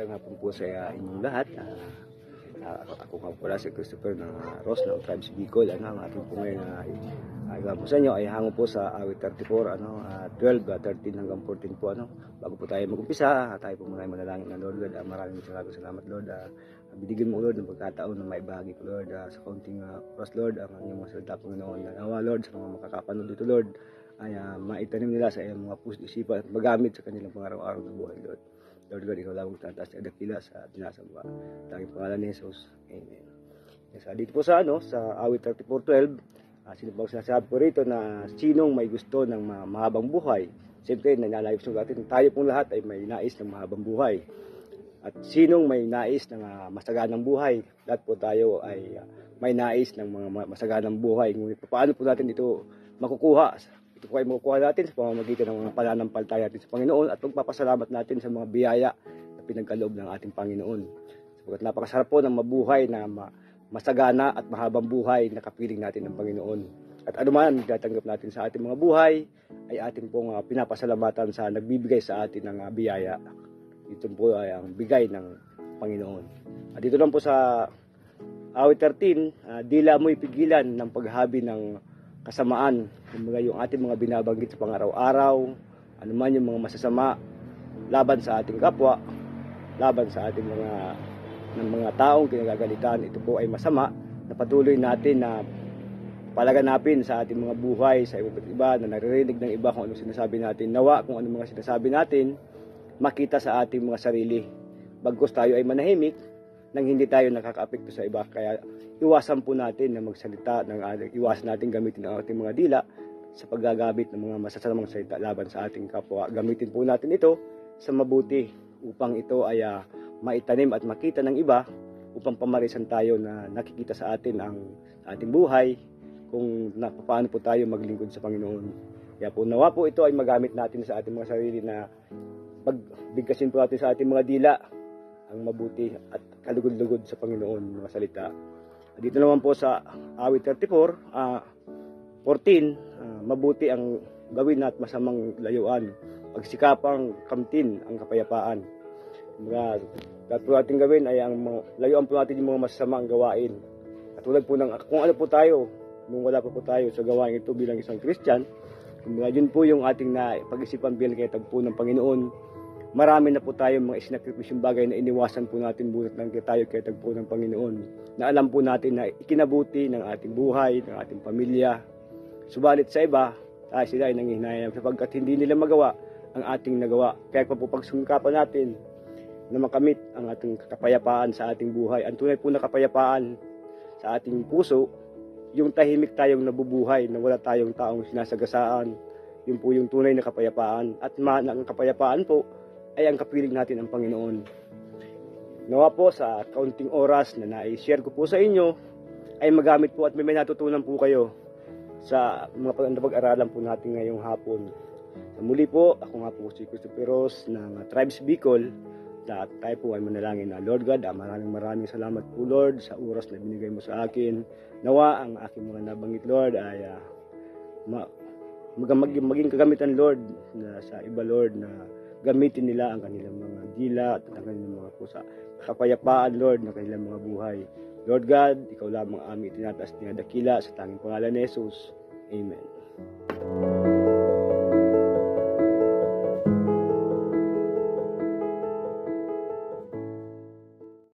Magandang hapon po sa inyong lahat. Ako nga pala si Christopher ng Ross ng Tribes Bicol. Ang ating po ngayon iba po sa inyo ay hango po sa awit 34, 12, 13 hanggang 14 po. Bago po tayo mag-umpisa, tayo po muna ay manalangin ng Lord God. Maraming salamat Lord. Binigyan mo Lord ng pagkataon na maibahagi ko Lord sa kaunting oras Lord ang inyong mga salita Panginoon. Nawa Lord sa mga makakapanood dito Lord ay maitanim nila sa iyong mga puso isipan at magamit sa kanilang pang-araw-araw na buhay Lord. Lord God, ikaw lang magtataas na dakila sa dinasamba. Tanging pangalan ni Jesus. Amen. Yes, dito po sa awit 34:12, sino bang sinasabi ko rito na sinong may gusto ng mahabang buhay? Siyempre, nananalig sa atin, tayo pong lahat ay may nais ng mahabang buhay. At sinong may nais ng masaganang buhay? Lahat po tayo ay may nais ng mga masaganang buhay. Ngunit paano po natin ito makukuha? Ito po ay makukuha natin sa pamamagitan ng mga pananampalataya natin sa Panginoon at pagpapasalamat natin sa mga biyaya na pinagkaloob ng ating Panginoon. Sapagkat napakasarap po ng mabuhay na masagana at mahabang buhay na kapiling natin ng Panginoon. At anuman ang tatanggap natin sa ating mga buhay ay ating pong pinapasalamatan sa nagbibigay sa atin ng biyaya. Ito po ay ang bigay ng Panginoon. At dito lang po sa awit 13, dila mo'y pigilan ng paghabi ng kasamaan, yung ating mga binabanggit sa pang-araw-araw, anuman yung mga masasama laban sa ating kapwa, laban sa ating mga taong kinagagalitan, ito po ay masama na patuloy natin na palaganapin sa ating mga buhay, sa iba't iba na naririnig ng iba kung anong sinasabi natin. Nawa kung anong mga sinasabi natin makita sa ating mga sarili. Bagkus tayo ay manahimik nang hindi tayo nakakaapekto sa iba. Kaya iwasan po natin na magsalita, iwasan natin gamitin ang ating mga dila sa paggagamit ng mga masasamang salita laban sa ating kapwa. Gamitin po natin ito sa mabuti upang ito ay maitanim at makita ng iba, upang pamarisan tayo na nakikita sa atin ang ating buhay kung paano po tayo maglingkod sa Panginoon. Kaya po nawa po ito ay magamit natin sa ating mga sarili na pagbigkasin po natin sa ating mga dila ang mabuti at kalugod-lugod sa Panginoon mga salita. Dito naman po sa awit 14, mabuti ang gawin at masamang layuan, pagsikapang kamtin ang kapayapaan. Lahat po natin gawin ay layuan po natin yung mga masasamang gawain. Katulad po ng kung ano po tayo nung wala pa po tayo sa gawain ito bilang isang Christian, yun po yung ating pag-isipan bilang kitagpo ng Panginoon. Marami na po tayong mga isinakripisyong bagay na iniwasan po natin bunot lang tayo kaya tagpo ng Panginoon. Na alam po natin na ikinabuti ng ating buhay, ng ating pamilya. Subalit sa iba, sila ay nanghihinayang sapagkat hindi nila magawa ang ating nagawa. Kaya pa po pagsungkapan natin na makamit ang ating kapayapaan sa ating buhay. Ang tunay po na kapayapaan sa ating puso, yung tahimik tayong nabubuhay na wala tayong taong sinasagasaan. Yun po yung tunay na kapayapaan. At ang kapayapaan po, ay ang kapiling natin ang Panginoon. Nawa po sa kaunting oras na na-share ko po sa inyo ay magamit po at may natutunan po kayo sa mga pag-aralan po natin ngayong hapon. Muli po, ako nga po si Christopher Ross ng Tribes Bicol. At tayo po ay manalangin na Lord God, maraming salamat po Lord sa oras na binigay mo sa akin. Nawa ang aking mga nabanggit Lord ay maging kagamitan Lord na sa iba Lord na gamitin nila ang kanilang mga dila at ang kanilang mga pusa. Kapayapaan, Lord, ng kanilang mga buhay. Lord God, ikaw lamang aming tinataas niya dakila sa tanging pangalan ni Jesus. Amen.